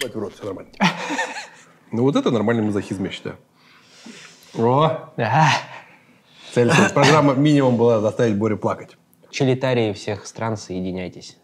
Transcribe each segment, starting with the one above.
Ебать в рот, все нормально. Ну вот это нормальный мазохизм, я считаю. О! Цель программы минимум была заставить Борю плакать. Чилитарии всех стран, соединяйтесь.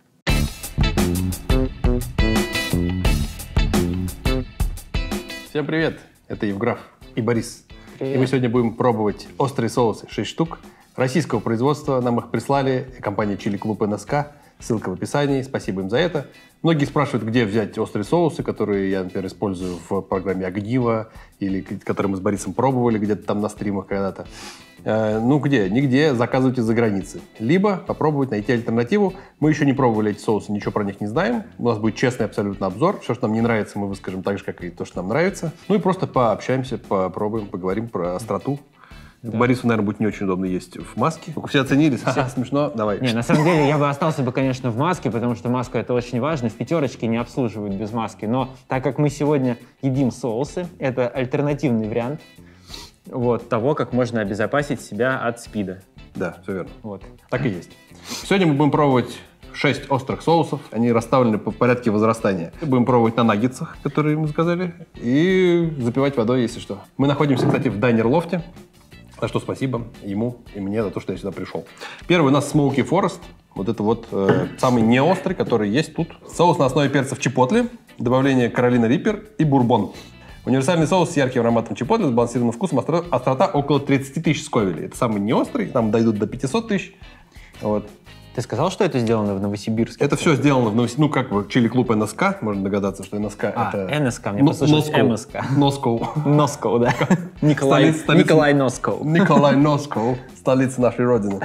Всем привет! Это Евграф и Борис. Привет. И мы сегодня будем пробовать острые соусы. 6 штук. Российского производства. Нам их прислали. Компания Chili Club НСК. Ссылка в описании. Спасибо им за это. Многие спрашивают, где взять острые соусы, которые я, например, использую в программе Огниво, или которые мы с Борисом пробовали где-то там на стримах когда-то. Ну где? Нигде. Заказывайте за границей. Либо попробовать найти альтернативу. Мы еще не пробовали эти соусы, ничего про них не знаем. У нас будет честный абсолютно обзор. Все, что нам не нравится, мы выскажем так же, как и то, что нам нравится. Ну и просто пообщаемся, попробуем, поговорим про остроту. Да. Борису, наверное, будет не очень удобно есть в маске. Все оценили? Все смешно? Давай. Не, на самом деле, я бы остался бы, конечно, в маске, потому что маска — это очень важно. В пятерочке не обслуживают без маски. Но так как мы сегодня едим соусы, это альтернативный вариант вот, того, как можно обезопасить себя от СПИДа. Да, все верно. Вот. Так и есть. Сегодня мы будем пробовать 6 острых соусов. Они расставлены по порядке возрастания. Будем пробовать на наггетсах, которые мы заказали, и запивать водой, если что. Мы находимся, кстати, в дайнер-лофте. За что спасибо ему и мне за то, что я сюда пришел. Первый у нас Smoky Forest. Вот это вот самый неострый, который есть тут. Соус на основе перцев чипотли, добавление Carolina Reaper и бурбон. Универсальный соус с ярким ароматом чипотли, сбалансированным вкусом, острота около 30 тысяч сковелей. Это самый неострый, там дойдут до 500 тысяч. Вот. Ты сказал, что это сделано в Новосибирске? Это все сделано в Новосибирске. Ну, как бы Chili Club НСК, можно догадаться, что НСК это... НСК, мне послушалось МСК. Носкоу. Носкоу, да. Николай Носкоу. Николай Носкоу, столица нашей родины.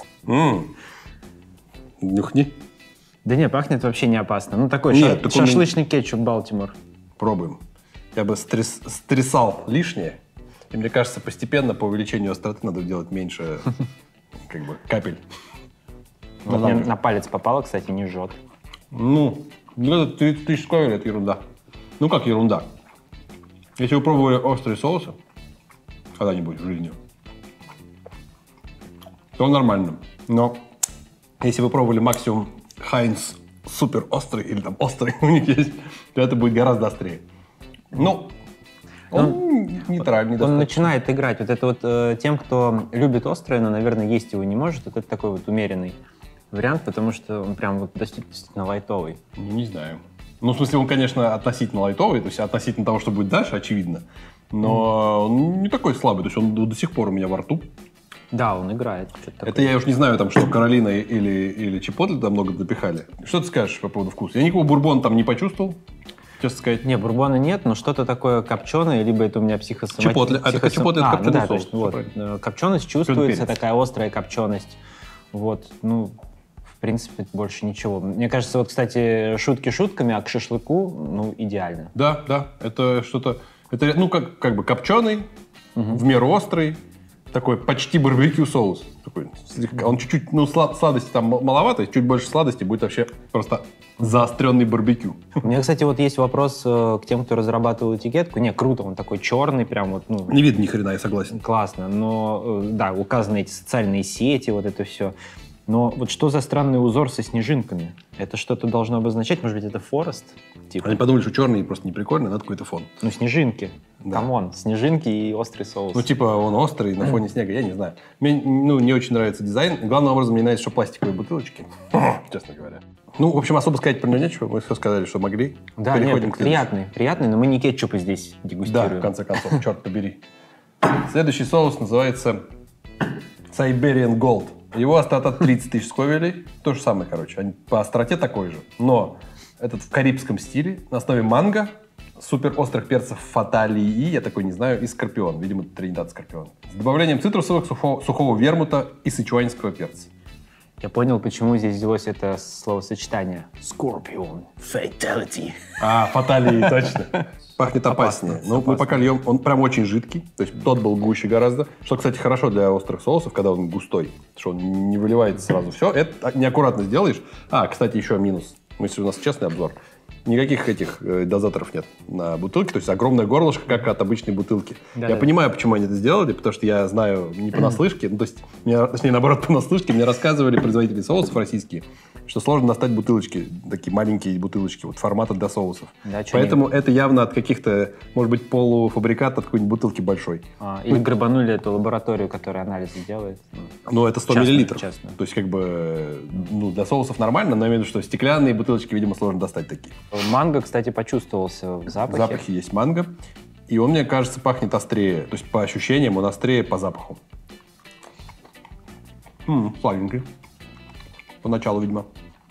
Нюхни. Да не, пахнет вообще не опасно. Ну, такой Нет, шашлычный кетчуп Балтимор. Пробуем. Я бы стрясал лишнее. И мне кажется, постепенно по увеличению остроты надо делать меньше как бы капель. Вот мне на палец попало, кстати, не жжет. Ну, 30 тысяч сковелей — это ерунда. Ну, как ерунда? Если вы пробовали острые соусы когда-нибудь в жизни, то нормально. Но если вы пробовали максимум Хайнц супер острый или там острый у них есть, то это будет гораздо острее. Ну, он нейтральный. Он начинает играть. Вот это вот тем, кто любит острое, но, наверное, есть его не может, вот это такой вот умеренный вариант, потому что он прям вот действительно лайтовый. Не знаю. Ну, в смысле, он, конечно, относительно лайтовый, то есть относительно того, что будет дальше, очевидно. Но он не такой слабый, то есть он до сих пор у меня во рту. Да, он играет. Это я уж не знаю, там, что Каролина или Чипотли там много допихали. Что ты скажешь по поводу вкуса? Я никакого бурбона там не почувствовал, честно сказать. Не, бурбона нет, но что-то такое копченое, либо это у меня психосоматика. Чипотли. Это Чипотли, это копченый соус. То есть, вот, копченость чувствуется, такая острая копченость. Вот, ну, в принципе, больше ничего. Мне кажется, вот, кстати, шутки шутками, а к шашлыку, ну, идеально. Да, это что-то... Это, ну, как бы копченый, в меру острый, такой почти барбекю соус. Такой, слегка, он чуть-чуть, ну, сладости там маловато, чуть больше сладости, будет вообще просто заостренный барбекю. У меня, кстати, вот есть вопрос к тем, кто разрабатывал этикетку. Не, круто, он такой черный, прям вот, ну... Не видно ни хрена, я согласен. Классно, но, да, указаны эти социальные сети, вот это все. Но вот что за странный узор со снежинками? Это что-то должно обозначать? Может быть, это Форест? Типа? Они подумали, что черный просто не прикольный, надо какой-то фон. Ну, снежинки. Да. Камон, снежинки и острый соус. Ну, типа, он острый на фоне снега, я не знаю. Мне, ну, не очень нравится дизайн. Главным образом, мне нравится, что пластиковые бутылочки, честно говоря. Ну, в общем, особо сказать про него нечего. Мы все сказали, что могли. Да, переходим нет, к следующему. приятный, но мы не кетчупы здесь дегустируем. Да, в конце концов, черт побери. Следующий соус называется Siberian Gold. Его острота 30 тысяч сковелей. То же самое, короче. По остроте такой же. Но этот в карибском стиле, на основе манго, супер острых перцев фаталии, я такой не знаю, и скорпион. Видимо, Тринидад скорпион. С добавлением цитрусовых, сухого вермута и сычуанского перца. Я понял, почему здесь взялось это словосочетание. Scorpion. Fatality. Фаталии, точно. Пахнет опаснее. Но мы пока льем, он прям очень жидкий. То есть тот был гуще гораздо. Что, кстати, хорошо для острых соусов, когда он густой. Что он не выливается сразу все. Это неаккуратно сделаешь. Кстати, еще минус. Если у нас честный обзор. никаких этих дозаторов нет на бутылке, то есть огромное горлышко, как от обычной бутылки. Да, я понимаю, почему они это сделали, потому что я знаю не понаслышке, ну, то есть, точнее, наоборот, понаслышке, мне рассказывали производители соусов российские, что сложно достать бутылочки, такие маленькие бутылочки, вот формата для соусов. Да, поэтому это явно от каких-то, может быть, полуфабрикат от какой-нибудь бутылки большой. Или грабанули эту лабораторию, которая анализы делает. Ну, это 100 миллилитров. Честно. То есть, как бы, ну, для соусов нормально, но я имею в виду, что стеклянные бутылочки, видимо, сложно достать такие. Манго, кстати, почувствовался в запахе. В запахе есть манго. И он, мне кажется, пахнет острее. То есть, по ощущениям, он острее по запаху. Сладенький. Поначалу, видимо.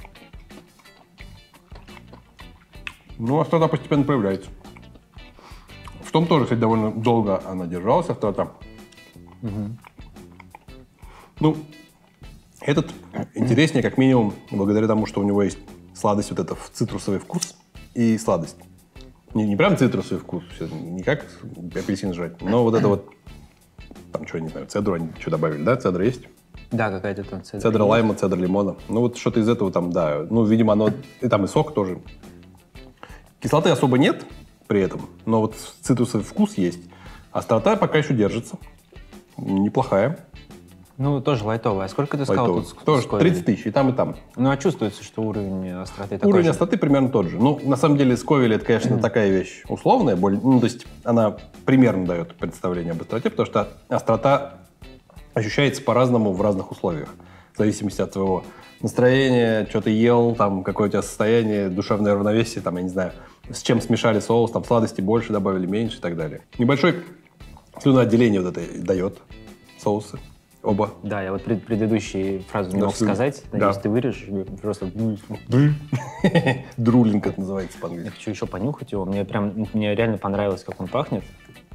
Ну, острота постепенно появляется. В том тоже, кстати, довольно долго она держалась, острота. Ну, этот интереснее, как минимум, благодаря тому, что у него есть сладость, вот это цитрусовый вкус и сладость. Не прям цитрусовый вкус, не как апельсин жрать, но вот это вот, там что, я не знаю, цедру они что добавили, да? Цедра есть? Да, какая-то там цедра. Цедра лайма, цедра лимона. Ну, вот что-то из этого там, да. Ну, видимо, оно, и там и сок тоже. Кислоты особо нет при этом, но вот цитрусовый вкус есть. Острота пока еще держится. Неплохая. Ну, тоже лайтовая. А сколько ты сказал Лайтовая. тут? Тоже 30 тысяч, и там, и там. Ну, а чувствуется, что уровень остроты такой Уровень же? остроты примерно тот же. Ну, на самом деле, Сковель это, конечно, такая вещь условная. Ну, то есть она примерно дает представление об остроте, потому что острота ощущается по-разному в разных условиях. В зависимости от твоего настроения, что ты ел, там, какое у тебя состояние, душевное равновесие, там, я не знаю, с чем смешали соус, там, сладости больше добавили, меньше и так далее. Небольшое слюноотделение вот это дает соусы. Оба. Да, я вот предыдущую фразу не мог сказать. Надеюсь, ты вырежешь. Просто... Друлинг это называется Я по-английски. хочу еще понюхать его. Мне реально понравилось, как он пахнет.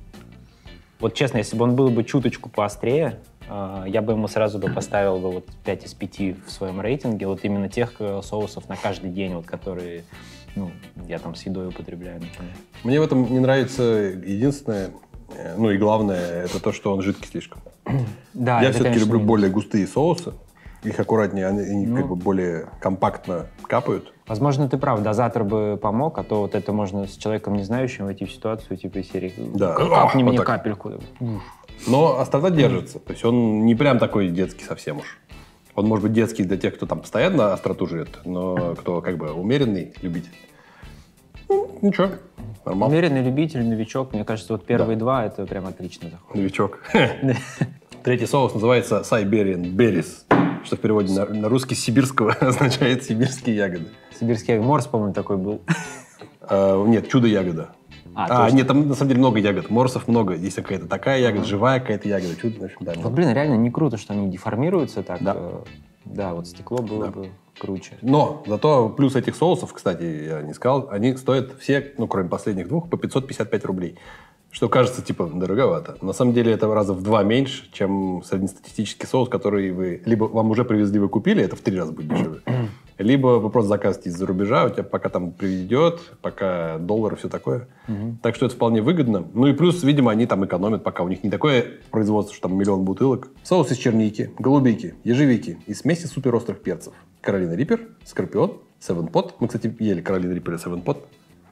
Вот честно, если бы он был бы чуточку поострее, я бы ему сразу бы поставил бы вот 5 из 5 в своем рейтинге. Вот именно тех соусов на каждый день, вот, которые я там с едой употребляю, например. Мне в этом не нравится единственное, ну и главное, это то, что он жидкий слишком. Да, я это, все-таки конечно, люблю более густые соусы. Их аккуратнее, они как бы более компактно капают. Возможно, ты прав, дозатор бы помог, а то вот это можно с человеком, не знающим, войти в ситуацию, типа из серии Да. «Капни Вот мне так. капельку». Но острота держится. То есть он не прям такой детский совсем уж. Он может быть детский для тех, кто там постоянно остроту жрет, но кто как бы умеренный любитель. Ну, ничего, нормально. Умеренный любитель, новичок, мне кажется, вот первые два это прям отлично заходит. Новичок. Третий соус называется Siberian Berries, что в переводе на русский сибирского означает сибирские ягоды. Сибирский морс, по-моему, такой был. Нет, чудо-ягода. Точно. Нет, там на самом деле много ягод. Морсов много. Есть какая-то такая ягода, живая какая-то ягода. Чудо, в общем, да. Вот, блин, реально не круто, что они деформируются так. Да. Да, вот стекло было бы круче. Но зато плюс этих соусов, кстати, я не сказал, они стоят все, ну, кроме последних двух, по 555 рублей. Что кажется, типа, дороговато. На самом деле это раза в 2 меньше, чем среднестатистический соус, который вы либо вам уже привезли, вы купили, это в 3 раза будет дешевле. Либо вы просто заказываете из-за рубежа, у тебя пока там приведет, пока доллар и все такое. Так что это вполне выгодно. Ну и плюс, видимо, они там экономят, пока у них не такое производство, что там миллион бутылок. Соус из черники, голубики, ежевики и смеси суперострых перцев. Каролина Риппер, Скорпион, Seven Pot. Мы, кстати, ели Каролина Риппер и Seven Pot.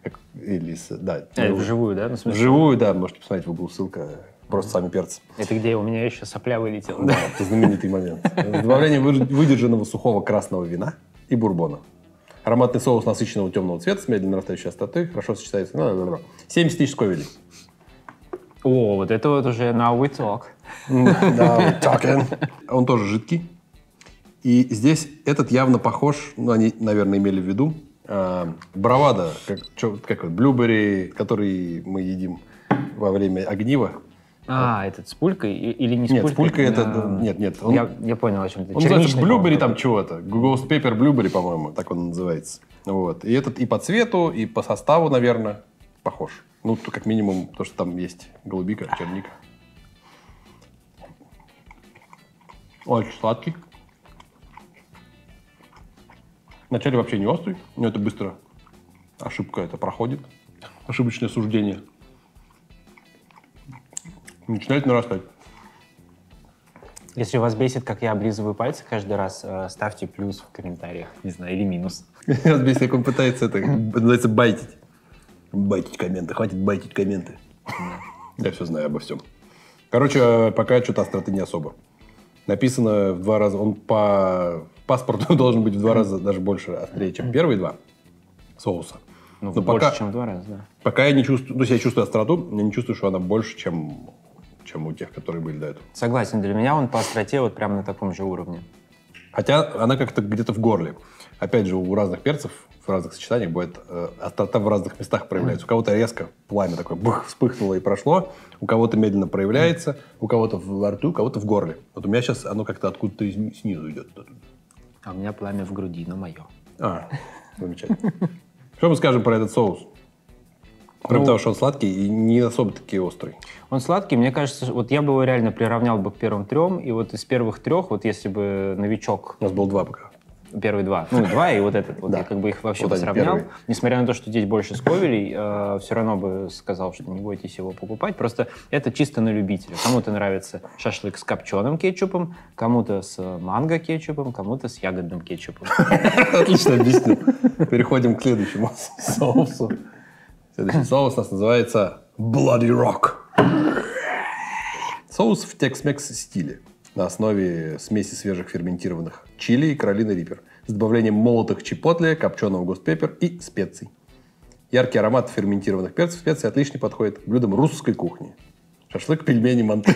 Да. Вживую, да? Ну, в смысле, Вживую, да, можете посмотреть в углу, ссылка. Просто сами перцы. это где у меня еще сопля вылетела. Да, это знаменитый момент. Добавление выдержанного сухого красного вина и бурбона. Ароматный соус насыщенного темного цвета с медленно нарастающей остротой хорошо сочетается. 70 тысяч сковелей. О, вот это вот уже now we talk. Да, talking. Он тоже жидкий. И здесь этот явно похож, ну, они, наверное, имели в виду, бравада, как вот, блюберри, который мы едим во время огнива. Этот с пулькой или не с Нет, пулькой? с пулькой это... Нет. Я понял, о чем ты. Он называется Черничный, блюберри по-моему, там чего-то. Ghost Pepper Blueberry, по-моему, так он называется. Вот. И этот и по цвету, и по составу, наверное, похож. Ну, как минимум, то, что там есть голубика, черника. Очень сладкий. Вначале вообще не острый, но это быстро. Ошибка это проходит. Ошибочное суждение. Начинает нарастать. Если вас бесит, как я облизываю пальцы каждый раз, ставьте плюс в комментариях, не знаю, или минус. Вас бесит, как он пытается это, называется, байтить. Байтить комменты, хватит байтить комменты. Я все знаю обо всем. Короче, пока что-то остроты не особо. Написано в 2 раза, он по паспорту должен быть в 2 раза даже больше острее, чем первые 2 соуса. Ну, Но больше, пока, чем в 2 раза, да. Пока я не чувствую, то есть я чувствую остроту, я не чувствую, что она больше, чем у тех, которые были до этого. Согласен, для меня он по остроте вот прям на таком же уровне. Хотя она как-то где-то в горле. Опять же, у разных перцев, в разных сочетаниях бывает острота в разных местах проявляется. У кого-то резко пламя такое вспыхнуло и прошло, у кого-то медленно проявляется, у кого-то во рту, у кого-то в горле. Вот у меня сейчас оно как-то откуда-то снизу идет. А у меня пламя в груди, но мое. Замечательно. Что мы скажем про этот соус? Кроме того, что он сладкий и не особо таки острый. Он сладкий, мне кажется, вот я бы его реально приравнял бы к первым 3, и вот из первых 3, вот если бы новичок... У нас было 2 пока. Первые 2. Ну, 2 и вот этот. Вот Да. я как бы их вообще Вот бы они сравнял. первые. Несмотря на то, что здесь больше сковелей, все равно бы сказал, что не бойтесь его покупать. Просто это чисто на любителя. Кому-то нравится шашлык с копченым кетчупом, кому-то с манго кетчупом, кому-то с ягодным кетчупом. Отлично объяснил. Переходим к следующему соусу. Следующий соус у нас называется Bloody Rock. Соус в Tex-Mex стиле на основе смеси свежих ферментированных чили и Каролина Риппер с добавлением молотых чипотле, копченого гостпеппер и специй. Яркий аромат ферментированных перцев специй отлично подходит к блюдам русской кухни. Шашлык, пельмени, манты.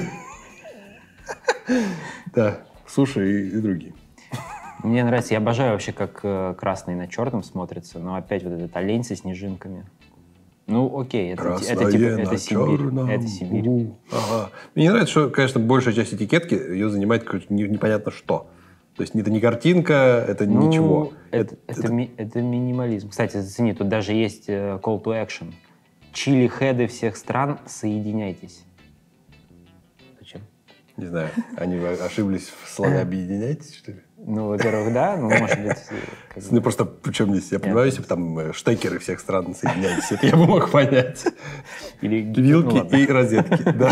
Да, суши и другие. Мне нравится, я обожаю вообще, как красный на черном смотрится, но опять вот этот олень со снежинками. Ну, окей, это Сибирь. Это Сибирь. Ага. Мне не нравится, что, конечно, большая часть этикетки ее занимает какое-то непонятно что. То есть это не картинка, это ничего. Это минимализм. Кстати, зацени, тут даже есть call to action. Чили-хеды всех стран, соединяйтесь. Зачем? Не знаю, они ошиблись в слове «объединяйтесь», что ли? Ну, во-первых, да, ну, может быть... Ну, просто, причем здесь, я понимаю, если бы там штекеры всех стран соединялись, это я бы мог понять. Или вилки и розетки, да.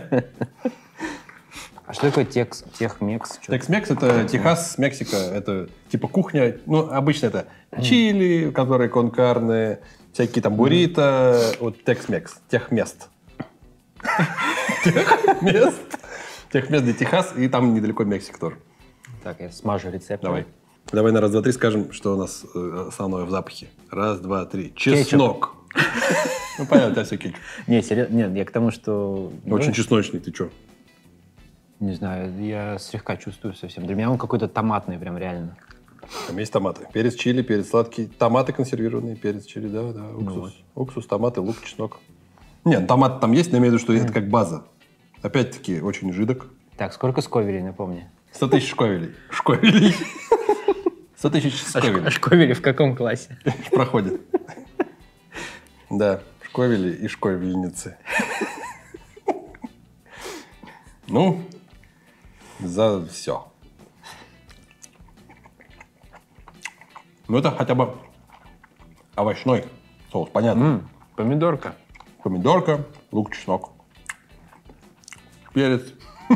А что такое Тех-Мекс? Tex-Mex — это Техас, Мексика, это типа кухня, ну, обычно это чили, которые кон-карне, всякие там буррито, вот Tex-Mex, Техмест. Техмест для Техас, и там недалеко Мексика тоже. Так, я смажу рецепт. Давай на раз, два, три скажем, что у нас основное в запахе. Раз, два, три. Чеснок. Ну, понятно, у тебя все кетчуп. Не, серьезно, нет, я к тому, что... Очень чесночный, ты что? Не знаю, я слегка чувствую совсем. Для меня он какой-то томатный прям реально. Там есть томаты. Перец чили, перец сладкий. Томаты консервированные, перец чили, да, уксус. Уксус, томаты, лук, чеснок. Нет, томат там есть, но я имею в виду, что это как база. Опять-таки, очень жидок. Так, сколько сковелей, напомни? 100 тысяч шковелей. Шковелей. 100 тысяч шковелей. А шковели в каком классе? Проходит. Да, шковели и шковельницы. Ну, за все. Ну, это хотя бы овощной соус, понятно. Помидорка. Помидорка, лук, чеснок, перец.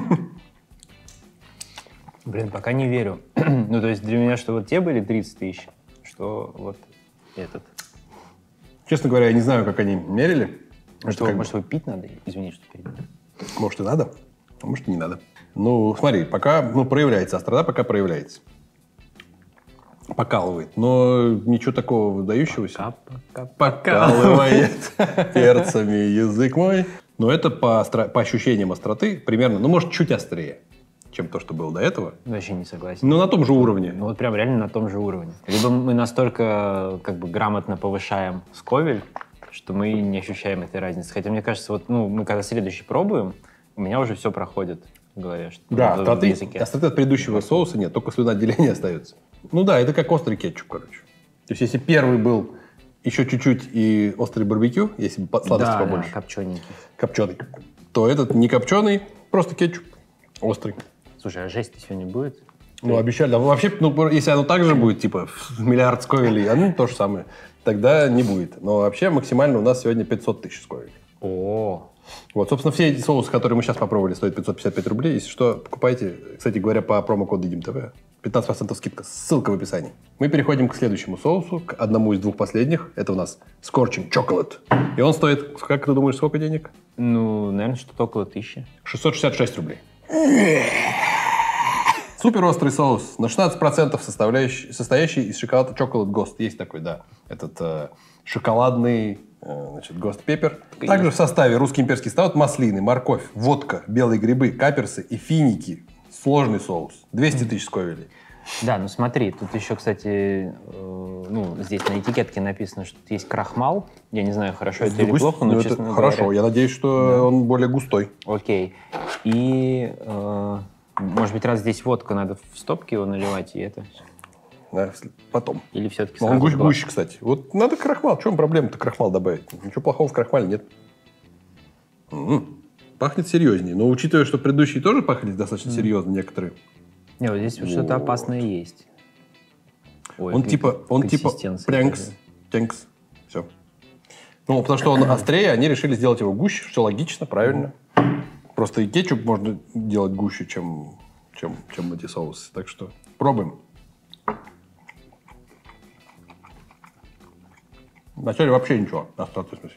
Блин, пока не верю. Ну, то есть для меня, что вот те были 30 тысяч, что вот этот. Честно говоря, я не знаю, как они мерили. Может, его пить надо? Извини, что перебил. Может, и надо, а может, и не надо. Ну, смотри, пока проявляется острота, пока проявляется. Покалывает, но ничего такого выдающегося. Покалывает перцами язык мой. Но это по ощущениям остроты примерно, ну, может, чуть острее, чем то, что было до этого. Вообще не согласен. Но на том же уровне. Ну, вот прям реально на том же уровне. Либо мы настолько как бы грамотно повышаем сковель, что мы не ощущаем этой разницы. Хотя, мне кажется, вот, ну, мы когда следующий пробуем, у меня уже все проходит в голове. Что Да, остроты от предыдущего соуса нет, только слюноотделение остается. Ну да, это как острый кетчуп, короче. То есть, если первый был еще чуть-чуть и острый барбекю, если сладости побольше. Да, копчененький. Копченый. То этот не копченый, просто кетчуп острый. Слушай, а жесть сегодня будет? Ну, обещали. А вообще, ну, если оно так же будет, типа, миллиард сковелей, ну, то же самое, тогда не будет. Но вообще максимально у нас сегодня 500 тысяч сковелей. О, Вот, собственно, все эти соусы, которые мы сейчас попробовали, стоят 555 рублей. Если что, покупайте. Кстати говоря, по промокоду DIDIM-TV 15% скидка. Ссылка в описании. Мы переходим к следующему соусу, к одному из двух последних. Это у нас Scorching Chocolate. И он стоит, как ты думаешь, сколько денег? Ну, наверное, что-то около 1000. 666 рублей. Супер острый соус на 16% состоящий из шоколада Chocolate Ghost. Есть такой, да. Этот шоколадный, значит, Ghost Pepper. Также в составе русский имперский стаут, маслины, морковь, водка, белые грибы, каперсы и финики. Сложный соус. 200 тысяч сковелей. Да, ну смотри, тут еще, кстати, ну, здесь на этикетке написано, что тут есть крахмал. Я не знаю, хорошо это или плохо, но, честно говоря... Хорошо, я надеюсь, что он более густой. Окей. И, может быть, раз здесь водка, надо в стопки его наливать, и это... Да, потом. Или все-таки Но сразу он гуще, кстати. Вот надо крахмал. В чем проблема-то крахмал добавить? Ничего плохого в крахмале нет. Пахнет серьезнее. Но учитывая, что предыдущие тоже пахли достаточно серьезно, некоторые. Не, вот здесь что-то опасное есть. Ой, Он типа прянкс, тянкс. Все. Ну, потому что он острее, они решили сделать его гуще, что логично, правильно. Просто и кетчуп можно делать гуще, чем эти соусы. Так что пробуем. Вначале вообще ничего. Остроты, в смысле,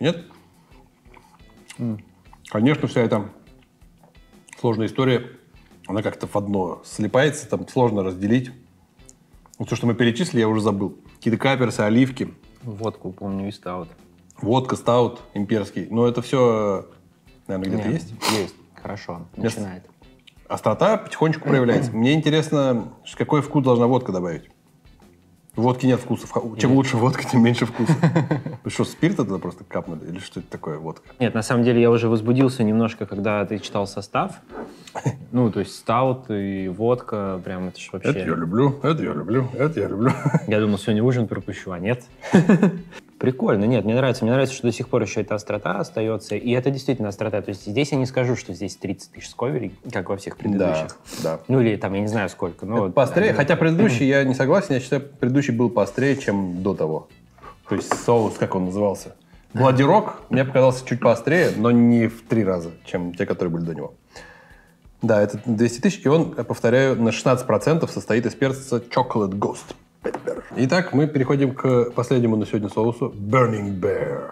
нет? Конечно, вся эта сложная история, она как-то в одно слипается, там сложно разделить. Вот то, что мы перечислили, я уже забыл. Какие-то каперсы, оливки. Водку, помню, и стаут. Водка, стаут, имперский. Но это все, наверное, где-то есть? Есть. Хорошо. Начинает. Острота потихонечку проявляется. Мне интересно, какой вкус должна водка добавить. Водки нет вкусов. Чем лучше водка, тем меньше вкуса. Вы что, спирта туда просто капнули? Или что это такое водка? Нет, на самом деле я уже возбудился немножко, когда ты читал состав. Ну, то есть стаут и водка, прям это ж вообще... Это я люблю, это я люблю, это я люблю. Я думал, сегодня ужин пропущу, а нет. Прикольно, нет, мне нравится, что до сих пор еще эта острота остается, и это действительно острота. То есть здесь я не скажу, что здесь 30 тысяч сковелей, как во всех предыдущих. Да. Ну, или там, я не знаю сколько. Но поострее, хотя предыдущий, я не согласен, я считаю, предыдущий был поострее, чем до того. То есть соус, как он назывался? Бладирок мне показался чуть поострее, но не в 3 раза, чем те, которые были до него. Да, это 200 тысяч, и он, повторяю, на 16% состоит из перца Chocolate Ghost Pepper. Итак, мы переходим к последнему на сегодня соусу Burning Bear.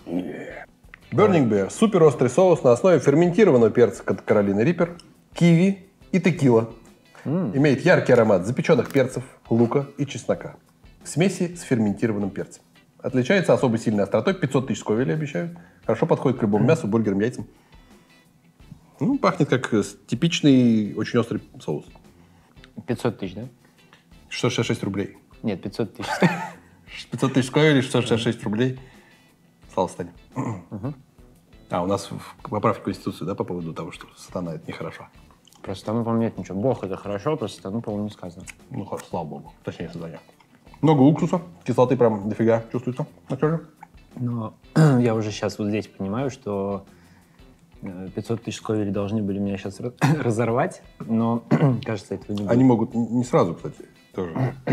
Burning Bear – супер острый соус на основе ферментированного перца Каролина Риппер, киви и текила. Имеет яркий аромат запеченных перцев, лука и чеснока. В смеси с ферментированным перцем. Отличается особо сильной остротой, 500 тысяч сковелей обещают. Хорошо подходит к любому мясу, бургерам, яйцам. Ну, пахнет как типичный, очень острый соус. 500 тысяч, да? 666 рублей. Нет, 500 тысяч. 500 тысяч сковелей, 666 рублей. Слава Стане. А, у нас поправки в Конституцию, да, по поводу того, что сатана – это нехорошо. Про сатану, по-моему, нет ничего. Бог – это хорошо, про сатану, по-моему, не сказано. Ну, хорошо, слава богу. Точнее, сатане. Много уксуса, кислоты прям дофига чувствуется на коже. Но я уже сейчас вот здесь понимаю, что 500 тысяч сковелей должны были меня сейчас разорвать, но, кажется, этого не будет. Они могут не сразу, кстати, тоже.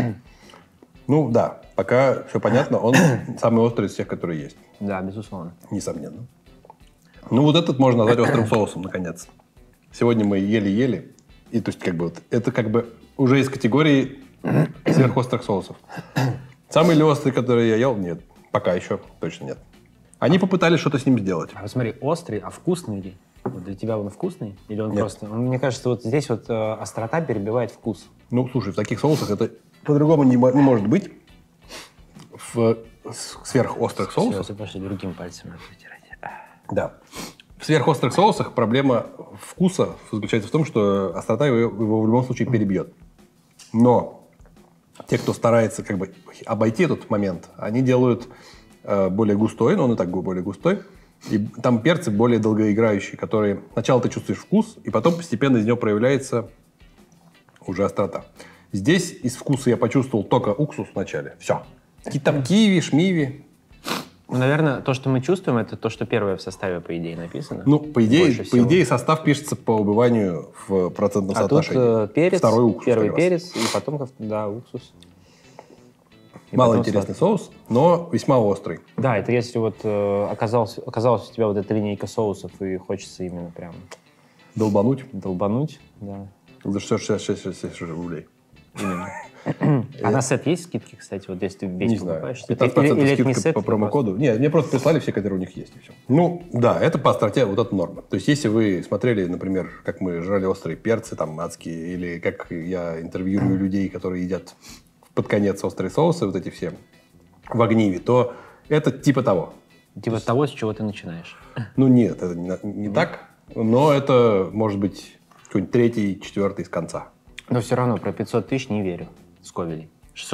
Ну, да, пока все понятно, он самый острый из всех, которые есть. Да, безусловно. Несомненно. Ну, вот этот можно назвать острым соусом, наконец. Сегодня мы ели-ели, и то есть как бы вот, это как бы уже из категории сверхострых соусов. Самый ли острый, который я ел? Нет. Пока еще точно нет. Они попытались что-то с ним сделать. А вот смотри, острый, а вкусный ли? Вот для тебя он вкусный? Или он Нет. просто... Мне кажется, вот здесь вот острота перебивает вкус. Ну, слушай, в таких соусах это по-другому не может быть. В сверхострых соусах. Все, пошли другим пальцем вытирать. Да. В сверхострых соусах проблема вкуса заключается в том, что острота его в любом случае перебьет. Но те, кто старается как бы обойти этот момент, они делают более густой, но он и так более густой. И там перцы более долгоиграющие, которые сначала ты чувствуешь вкус, и потом постепенно из него проявляется уже острота. Здесь из вкуса я почувствовал только уксус вначале. Все. Какие-то там киви, шмиви. Ну, наверное, то, что мы чувствуем, это то, что первое в составе, по идее, написано. Ну, по идее, состав пишется по убыванию в процентном соотношении. Тут перец, второй уксус, первый перец, и потом, да, уксус. Малоинтересный соус, но весьма острый. Да, это если вот оказалась у тебя вот эта линейка соусов, и хочется именно прям... Долбануть. Да. За 666 рублей. Именно. А на сет есть скидки, кстати, вот если ты весь Не знаю. покупаешь? 15% Или это не скидка сет, по промокоду. Нет, мне просто прислали все, которые у них есть, и все. Ну, да, это по остроте, вот это норма. То есть, если вы смотрели, например, как мы жрали острые перцы, там, адские, или как я интервьюирую людей, которые едят под конец острые соусы, вот эти все, в огниве, то это типа того. Типа того, с чего ты начинаешь. Ну, нет, это не так, но это, может быть, какой-нибудь третий, четвертый с конца. Но все равно про 500 тысяч не верю, Сковелей.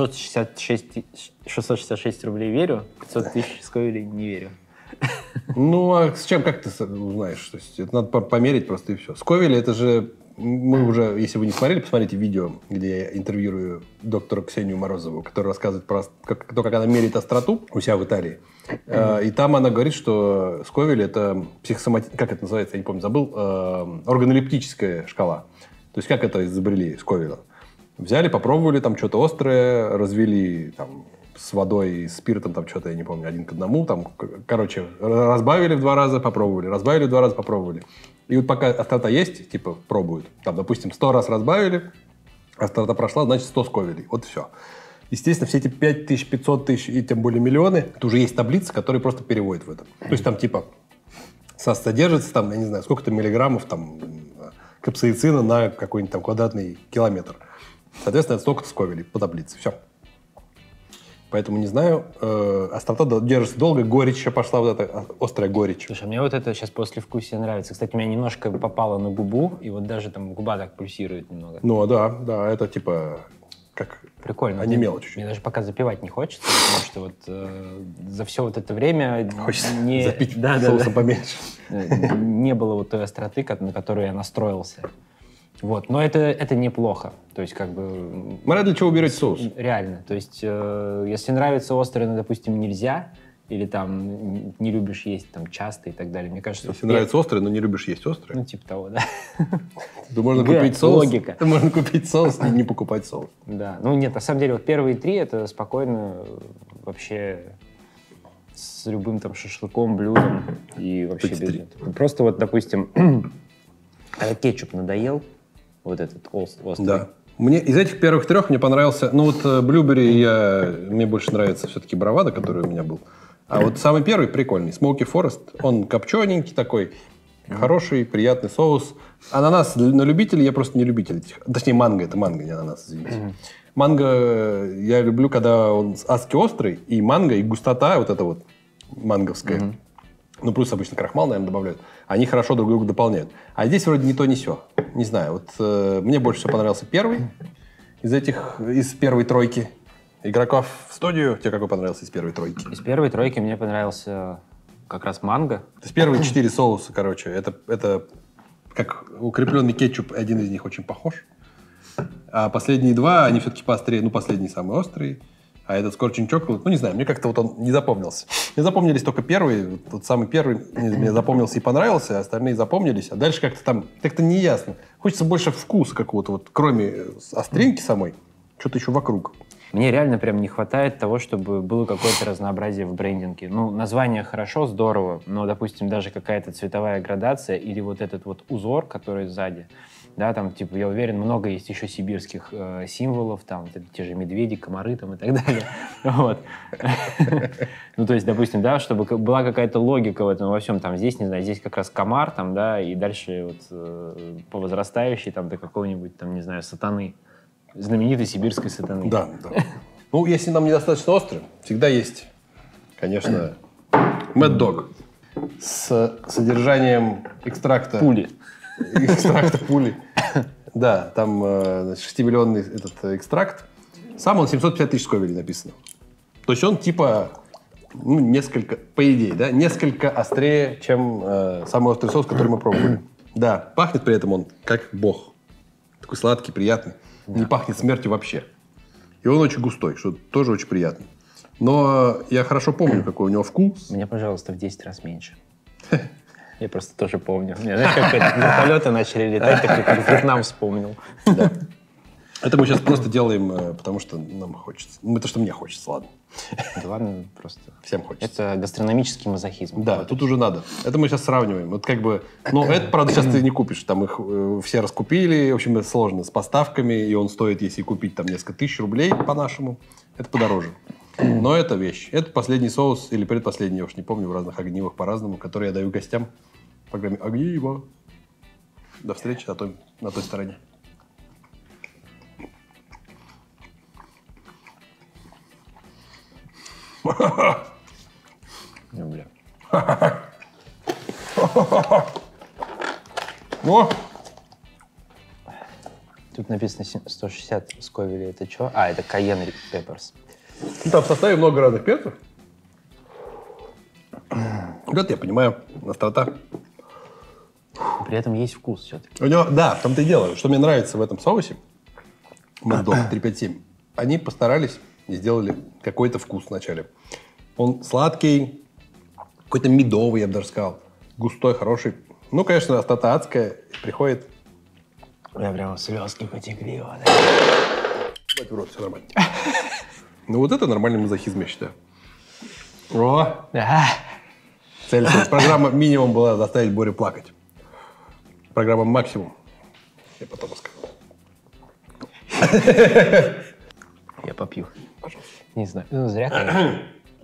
666 рублей верю, 500 тысяч Сковелей не верю. Ну, а с чем, как ты узнаешь? То есть, это надо померить просто и все. Сковели, это же, мы уже, если вы не смотрели, посмотрите видео, где я интервьюирую доктора Ксению Морозову, которая рассказывает про то, как она меряет остроту у себя в Италии. И там она говорит, что Сковель – это как это называется, я не помню, забыл, органолептическая шкала. То есть, как это изобрели Сковеля? Взяли, попробовали там что-то острое, развели там с водой и спиртом, там что-то, я не помню, 1 к 1, там, короче, разбавили в 2 раза, попробовали, разбавили в 2 раза, попробовали. И вот пока острота есть, типа, пробуют. Там, допустим, 100 раз разбавили, острота прошла, значит, 100 Сковелей. Вот все. Естественно, все эти 5000, 500 тысяч и тем более миллионы, это уже есть таблицы, которые просто переводят в это. То есть там, типа, содержится, там, я не знаю, сколько-то миллиграммов, там, капсаицина на какой-нибудь там квадратный километр. Соответственно, это столько-то Сковелей по таблице. Все. Поэтому не знаю. Острота держится долго. Горечь еще пошла, вот эта острая горечь. Слушай, мне вот это сейчас послевкусие нравится. Кстати, у меня немножко попало на губу, и вот даже там губа так пульсирует немного. Ну, да, это типа как прикольно. онемело чуть-чуть. Мне даже пока запивать не хочется, потому что вот за все вот это время... Хочется запить соусом поменьше. Не было вот той остроты, на которую я настроился. Вот, но это неплохо. То есть, как бы... Смотря для чего берете соус. Реально. То есть, если нравится острое, но, допустим, нельзя, или там не любишь есть там часто и так далее, мне кажется... Если нравится острое, но не любишь есть острое. Ну, типа того, да. То можно купить соус. Логика. Можно купить соус и не покупать соус. Да. Ну, нет, на самом деле, вот первые 3 это спокойно вообще с любым там шашлыком, блюдом и вообще без этого. Просто вот, допустим, кетчуп надоел, вот этот острый. Да. Мне из этих первых 3 мне понравился... Ну, вот блюбери мне больше нравится все-таки бравада, который у меня был. А вот самый первый прикольный. Смоки Форест. Он копчененький такой. Хороший, приятный соус. Ананас на любителя, я просто не любитель этих. Точнее, манго. Это манго, не ананас, извините. Манго я люблю, когда он адски острый. И манго, и густота вот эта вот манговская. Ну, плюс обычно крахмал, наверное, добавляют. Они хорошо друг друга дополняют. А здесь вроде не то, не сё. Не знаю. Вот мне больше всего понравился первый из первой 3 игроков в студию. Тебе какой понравился из первой 3? Из первой 3 мне понравился как раз манго. То есть первые 4 соуса, короче, это как укрепленный кетчуп. Один из них очень похож. А последние 2, они все-таки поострее. Ну, последний самый острый. А этот Scorching Chocolate, ну, не знаю, мне как-то вот он не запомнился. Мне запомнились только первые. Вот самый первый мне запомнился и понравился, а остальные запомнились. А дальше как-то неясно. Хочется больше вкуса какого-то, вот кроме остринки самой, что-то еще вокруг. Мне реально прям не хватает того, чтобы было какое-то разнообразие в брендинге. Ну, название хорошо, здорово, но, допустим, даже какая-то цветовая градация или вот этот вот узор, который сзади, да, там, типа, я уверен, много есть еще сибирских символов, там, те же медведи, комары, там, и так далее. Вот. Ну, то есть, допустим, да, чтобы была какая-то логика в этом во всем, там, здесь, не знаю, здесь как раз комар, там, да, и дальше вот по возрастающей, там, до какого-нибудь, там, не знаю, сатаны. Знаменитой сибирской сатаны. Да. Ну, если нам недостаточно острым, всегда есть, конечно, Mad Dog с содержанием экстракта... Пули. Экстракта пули. Да, там 6-миллионный этот экстракт. Сам он 750 тысяч Сковелей написано. То есть он типа, ну, несколько, по идее, да, несколько острее, чем самый острый соус, который мы пробовали. Да, пахнет при этом он как бог. Такой сладкий, приятный. Не пахнет смертью вообще. И он очень густой, что тоже очень приятно. Но я хорошо помню, какой у него вкус. Мне, пожалуйста, в 10 раз меньше. Я просто тоже помню. Знаешь, как вертолеты начали летать, так как Вьетнам вспомнил. Да. Это мы сейчас просто делаем, потому что нам хочется. Ну, это что мне хочется, ладно. Да ладно, просто. Всем хочется. Это гастрономический мазохизм. Да, тут уже надо. Это мы сейчас сравниваем. Вот как бы, ну, это, правда, сейчас ты не купишь. Там их все раскупили. В общем, это сложно с поставками. И он стоит, если купить там несколько тысяч рублей по-нашему, это подороже. Но это вещь. Это последний соус или предпоследний, я уж не помню, в разных огнивах по-разному, который я даю гостям в программе «Огниво». До встречи на той стороне. Бля. О! Тут написано 160 сковелей. Это что? А, это Cayenne Peppers. Ну, там в составе много разных перцев. Вот я понимаю, острота. При этом есть вкус все-таки. У него, да, в том-то и дело. Что мне нравится в этом соусе, Мad-Dog 357, они постарались и сделали какой-то вкус вначале. Он сладкий, какой-то медовый, я бы даже сказал. Густой, хороший. Ну, конечно, острота адская. Приходит... Я прям слезки потекли. Вот. Бать в рот, все нормально. Ну, вот это нормальный мазохизм, я считаю. О! Цель программа минимум была заставить Борю плакать. Программа максимум. Я потом расскажу. Я попью. Пожалуйста. Не знаю. Ну, зря, конечно.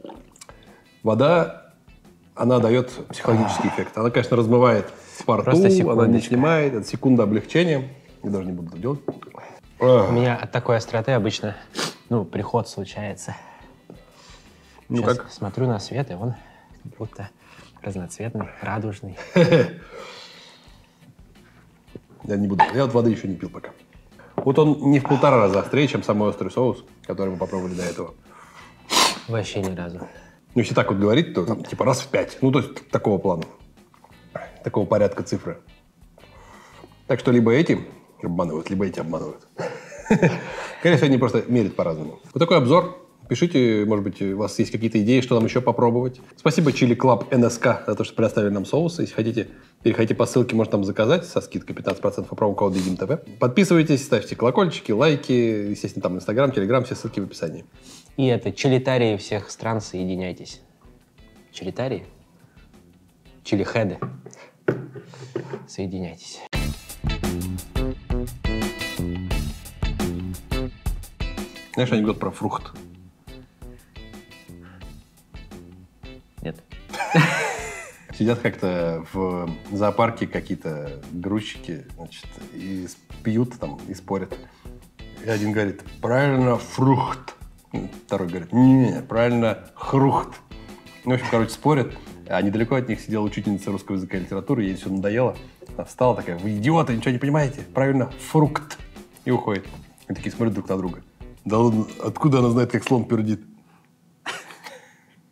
Вода, она дает психологический эффект. Она, конечно, размывает пар рту, она не секундочка. снимает. Это секунда облегчения. Я даже не буду это делать. У меня от такой остроты обычно, приход случается. Ну Сейчас как? смотрю на свет, и он как будто разноцветный, радужный. Я не буду. Я вот воды еще не пил пока. Вот он не в 1,5 раза острее, чем самый острый соус, который мы попробовали до этого. Вообще ни разу. Ну, если так вот говорить, то там типа раз в 5. Ну, то есть такого плана. Такого порядка цифры. Так что либо эти обманывают, либо эти обманывают. Конечно, они просто мерят по-разному. Вот такой обзор. Пишите, может быть, у вас есть какие-то идеи, что нам еще попробовать. Спасибо Chili Club NSK за то, что предоставили нам соусы. Если хотите, переходите по ссылке, можно там заказать со скидкой 15% по промокоду EDIMTV. Подписывайтесь, ставьте колокольчики, лайки. Естественно, там Инстаграм, Телеграм, все ссылки в описании. И это, чилитарии всех стран, соединяйтесь. Чилитарии? Чилихеды. Соединяйтесь. Знаешь анекдот про фрукт? Нет. Сидят как-то в зоопарке какие-то грузчики, значит, и пьют там, и спорят. И один говорит, правильно, фрукт. Второй говорит, не, правильно, хрухт. Ну, в общем, короче, спорят. А недалеко от них сидела учительница русского языка и литературы, ей все надоело. Она встала такая, вы идиоты, ничего не понимаете. Правильно, фрукт. И уходит. Они такие смотрят друг на друга. Да ладно, откуда она знает, как слон пердит?